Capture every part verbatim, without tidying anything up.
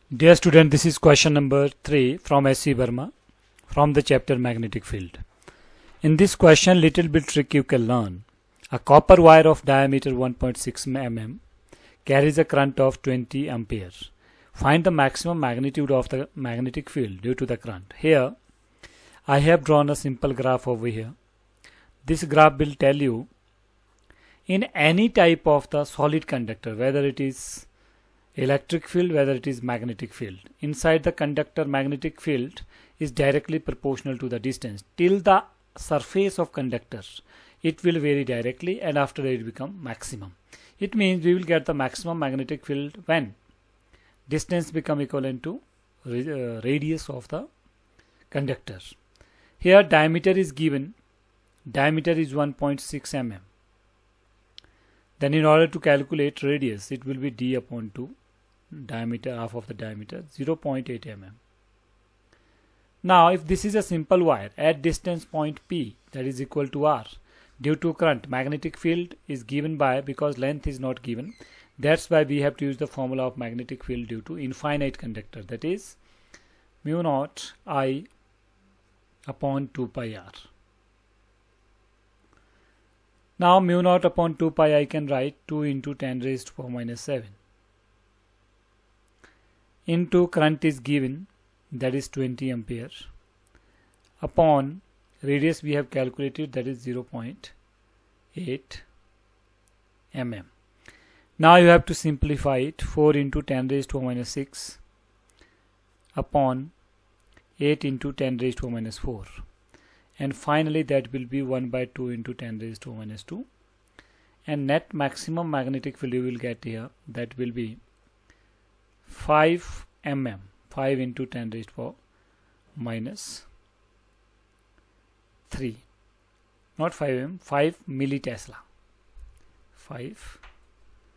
Dear student, this is question number three from S C Verma from the chapter magnetic field. In this question, little bit trick you can learn. A copper wire of diameter one point six millimeters carries a current of twenty amperes. Find the maximum magnitude of the magnetic field due to the current. Here, I have drawn a simple graph over here. This graph will tell you in any type of the solid conductor, whether it is electric field, whether it is magnetic field, inside the conductor magnetic field is directly proportional to the distance till the surface of conductor. It will vary directly and after it become maximum. It means we will get the maximum magnetic field when distance become equivalent to uh, radius of the conductor. Here diameter is given, diameter is one point six millimeters. Then in order to calculate radius, it will be d upon two, diameter, half of the diameter, zero point eight millimeters. Now if this is a simple wire at distance point P, that is equal to R, due to current, magnetic field is given by, because length is not given, that's why we have to use the formula of magnetic field due to infinite conductor, that is mu naught I upon two pi R. Now mu naught upon two pi I can write two into ten raised to four minus seven. Into current is given, that is twenty amperes, upon radius we have calculated, that is zero point eight millimeters. Now you have to simplify it. Four into ten raised to four minus six upon eight into ten raised to four minus four, and finally that will be one by two into ten raised to four minus two, and net maximum magnetic field you will get here, that will be five millimeters, five into ten raised to four minus three, not five millimeters, five millitesla, five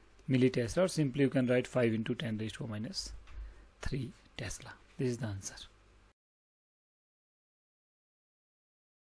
millitesla, or simply you can write five into ten raised to four minus three Tesla. This is the answer.